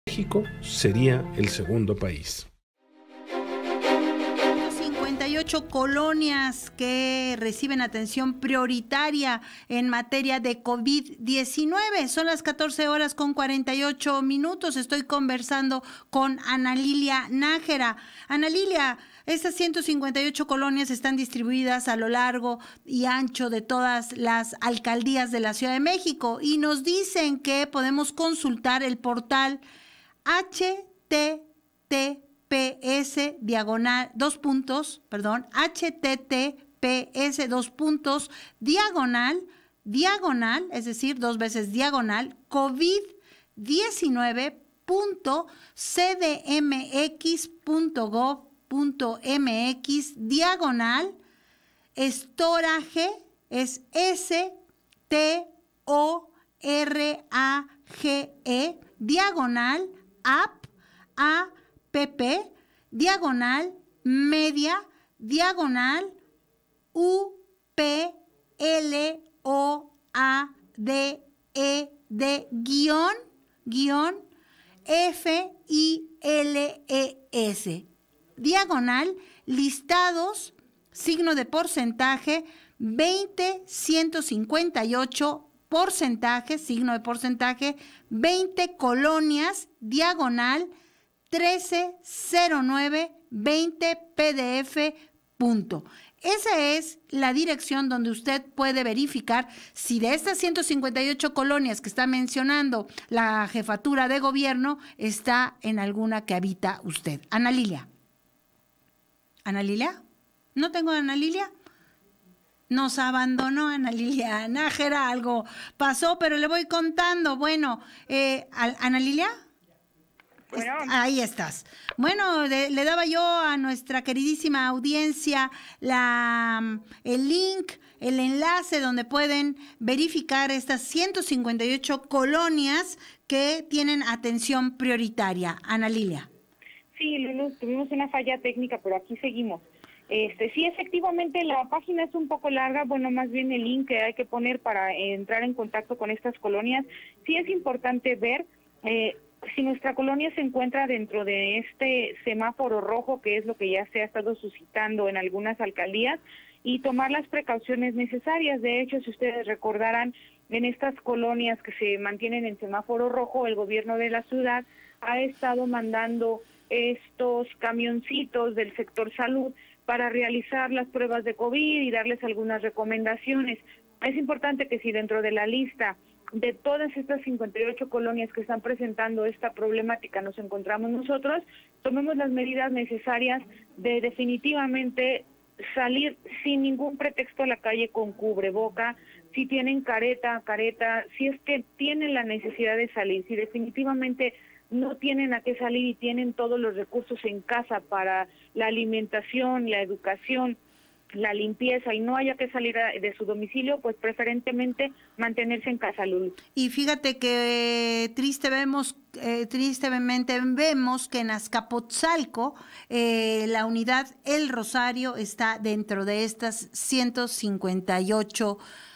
México sería el segundo país. 58 colonias que reciben atención prioritaria en materia de COVID-19. Son las 14 horas con 48 minutos. Estoy conversando con Ana Lilia Nájera. Ana Lilia, estas 158 colonias están distribuidas a lo largo y ancho de todas las alcaldías de la Ciudad de México y nos dicen que podemos consultar el portal https es decir, dos veces diagonal, covid19.cdmx.gov.mx, diagonal, storage, es STORAGE, diagonal, app, diagonal, media, diagonal, UPLOADED, guión, FILES, diagonal, listados, signo de porcentaje, 20,158, porcentaje, signo de porcentaje, 20 colonias, diagonal, 130920 PDF. Esa es la dirección donde usted puede verificar si de estas 158 colonias que está mencionando la jefatura de gobierno está en alguna que habita usted. Ana Lilia. ¿Ana Lilia? ¿No tengo a Ana Lilia? Nos abandonó Ana Lilia Nájera, algo pasó, pero le voy contando. Bueno, Ana Lilia. Bueno. Ahí estás. Bueno, le daba yo a nuestra queridísima audiencia el link, el enlace donde pueden verificar estas 158 colonias que tienen atención prioritaria. Ana Lilia. Sí, Lulu, tuvimos una falla técnica, pero aquí seguimos. Sí, efectivamente, la página es un poco larga, bueno, más bien el link que hay que poner para entrar en contacto con estas colonias. Sí es importante ver si nuestra colonia se encuentra dentro de este semáforo rojo, que es lo que ya se ha estado suscitando en algunas alcaldías, y tomar las precauciones necesarias. De hecho, si ustedes recordarán, en estas colonias que se mantienen en semáforo rojo, el gobierno de la ciudad ha estado mandando estos camioncitos del sector salud para realizar las pruebas de COVID y darles algunas recomendaciones. Es importante que si dentro de la lista de todas estas 58 colonias que están presentando esta problemática nos encontramos nosotros, tomemos las medidas necesarias de definitivamente salir sin ningún pretexto a la calle con cubreboca, si tienen careta, si es que tienen la necesidad de salir, si definitivamente no tienen a qué salir y tienen todos los recursos en casa para la alimentación, la educación, la limpieza y no haya que salir de su domicilio, pues preferentemente mantenerse en casa, Lulu. Y fíjate que tristemente vemos que en Azcapotzalco la unidad El Rosario está dentro de estas 158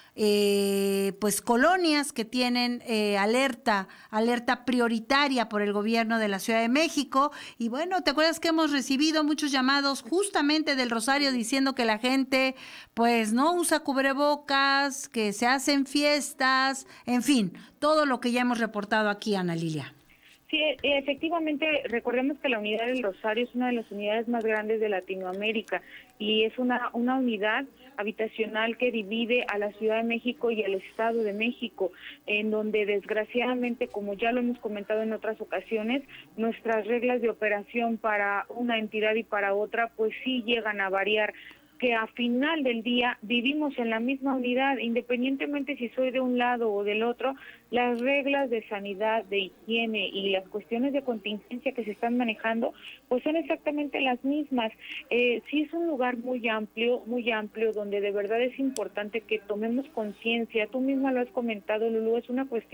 pues colonias que tienen alerta prioritaria por el gobierno de la Ciudad de México. Y bueno, ¿te acuerdas que hemos recibido muchos llamados justamente del Rosario diciendo que la gente pues no usa cubrebocas, que se hacen fiestas, en fin, todo lo que ya hemos reportado aquí, Ana Lilia? Sí, efectivamente, recordemos que la unidad del Rosario es una de las unidades más grandes de Latinoamérica y es una unidad habitacional que divide a la Ciudad de México y al Estado de México, en donde desgraciadamente, como ya lo hemos comentado en otras ocasiones, nuestras reglas de operación para una entidad y para otra, pues sí llegan a variar, que a final del día vivimos en la misma unidad, independientemente si soy de un lado o del otro, las reglas de sanidad, de higiene y las cuestiones de contingencia que se están manejando, pues son exactamente las mismas. Sí es un lugar muy amplio, donde de verdad es importante que tomemos conciencia. Tú misma lo has comentado, Lulú, es una cuestión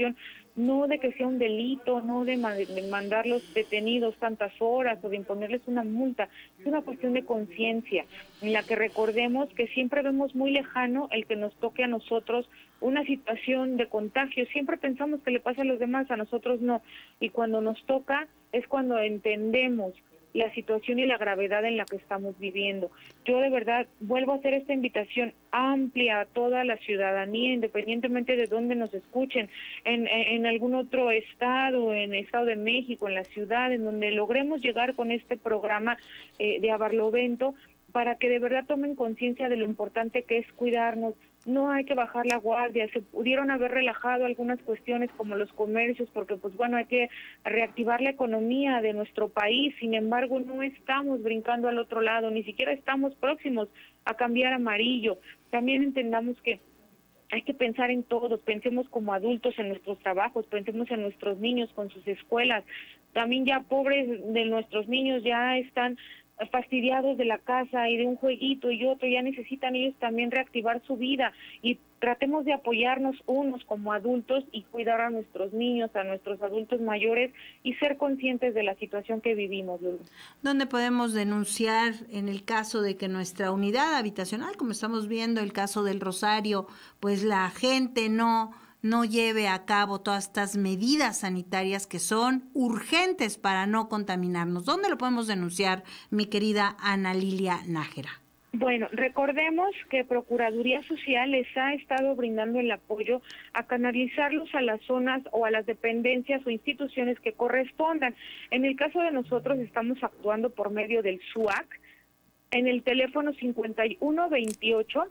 no de que sea un delito, no de mandarlos detenidos tantas horas o de imponerles una multa, es una cuestión de conciencia, en la que recordemos que siempre vemos muy lejano el que nos toque a nosotros una situación de contagio, siempre pensamos que le pasa a los demás, a nosotros no, y cuando nos toca es cuando entendemos la situación y la gravedad en la que estamos viviendo. Yo de verdad vuelvo a hacer esta invitación amplia a toda la ciudadanía, independientemente de dónde nos escuchen, en algún otro estado, en el Estado de México, en la ciudad, en donde logremos llegar con este programa de A Barlovento, para que de verdad tomen conciencia de lo importante que es cuidarnos. No hay que bajar la guardia, se pudieron haber relajado algunas cuestiones como los comercios, porque pues bueno, hay que reactivar la economía de nuestro país, sin embargo no estamos brincando al otro lado, ni siquiera estamos próximos a cambiar a amarillo. También entendamos que hay que pensar en todos, pensemos como adultos en nuestros trabajos, pensemos en nuestros niños con sus escuelas. También ya pobres de nuestros niños ya están fastidiados de la casa y de un jueguito y otro, ya necesitan ellos también reactivar su vida, y tratemos de apoyarnos unos como adultos y cuidar a nuestros niños, a nuestros adultos mayores, y ser conscientes de la situación que vivimos, Lulu. ¿Dónde podemos denunciar en el caso de que nuestra unidad habitacional, como estamos viendo el caso del Rosario, pues la gente no lleve a cabo todas estas medidas sanitarias que son urgentes para no contaminarnos? ¿Dónde lo podemos denunciar, mi querida Ana Lilia Nájera? Bueno, recordemos que Procuraduría Social les ha estado brindando el apoyo a canalizarlos a las zonas o a las dependencias o instituciones que correspondan. En el caso de nosotros estamos actuando por medio del SUAC en el teléfono 5128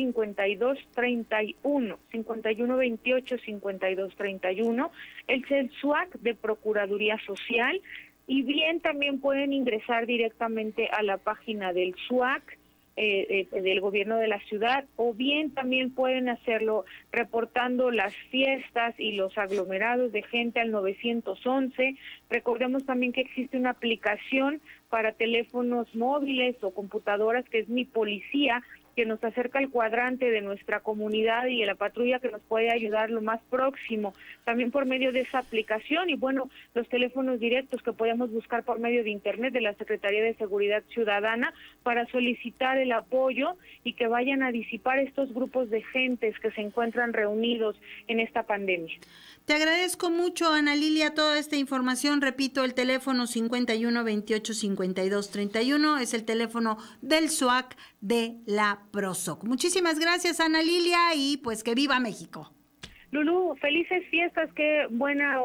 5231, 5128 5231, el SUAC de Procuraduría Social, y bien también pueden ingresar directamente a la página del SUAC del gobierno de la ciudad, o bien también pueden hacerlo reportando las fiestas y los aglomerados de gente al 911. Recordemos también que existe una aplicación para teléfonos móviles o computadoras que es Mi Policía, que nos acerca al cuadrante de nuestra comunidad y a la patrulla que nos puede ayudar lo más próximo, también por medio de esa aplicación, y bueno, los teléfonos directos que podemos buscar por medio de internet de la Secretaría de Seguridad Ciudadana para solicitar el apoyo y que vayan a disipar estos grupos de gentes que se encuentran reunidos en esta pandemia. Te agradezco mucho, Ana Lilia, toda esta información. Repito, el teléfono 5128-5231 es el teléfono del SUAC de la PROSOC. Muchísimas gracias, Ana Lilia, y pues que viva México. Lulú, felices fiestas, qué buena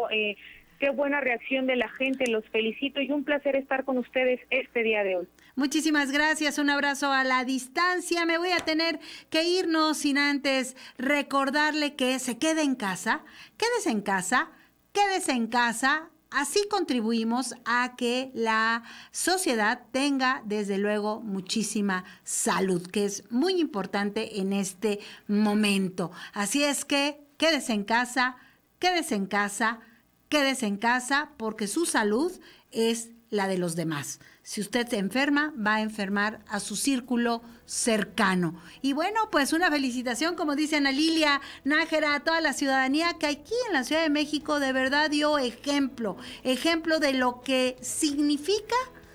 reacción de la gente, los felicito y un placer estar con ustedes este día de hoy. Muchísimas gracias, un abrazo a la distancia. Me voy a tener que irnos sin antes recordarle que se quede en casa, quédese en casa, quédese en casa. Así contribuimos a que la sociedad tenga, desde luego, muchísima salud, que es muy importante en este momento. Así es que quédese en casa, quédese en casa, quédese en casa, porque su salud es la de los demás. Si usted se enferma, va a enfermar a su círculo cercano. Y bueno, pues una felicitación, como dice Ana Lilia Nájera, a toda la ciudadanía que aquí en la Ciudad de México de verdad dio ejemplo de lo que significa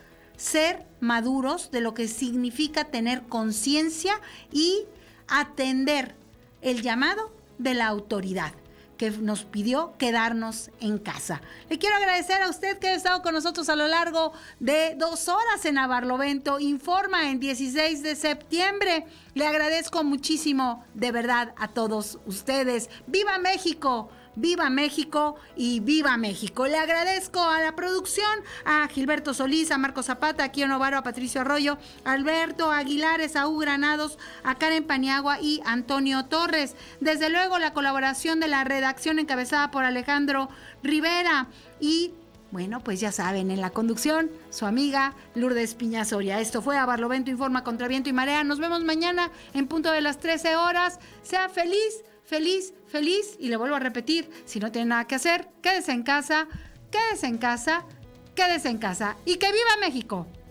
ser maduros, de lo que significa tener conciencia y atender el llamado de la autoridad que nos pidió quedarnos en casa. Le quiero agradecer a usted que ha estado con nosotros a lo largo de 2 horas en A Barlovento Informa en 16 de septiembre. Le agradezco muchísimo, de verdad, a todos ustedes. ¡Viva México! ¡Viva México y viva México! Le agradezco a la producción, a Gilberto Solís, a Marco Zapata, a Kio Novaro, a Patricio Arroyo, a Alberto Aguilar, a Saúl Granados, a Karen Paniagua y Antonio Torres. Desde luego, la colaboración de la redacción encabezada por Alejandro Rivera. Y bueno, pues ya saben, en la conducción, su amiga Lourdes Piña Soria. Esto fue A Barlovento Informa contra Viento y Marea. Nos vemos mañana en punto de las 13 horas. Sea feliz, feliz, feliz, y le vuelvo a repetir, si no tiene nada que hacer, quédese en casa, quédese en casa, quédese en casa, y que viva México.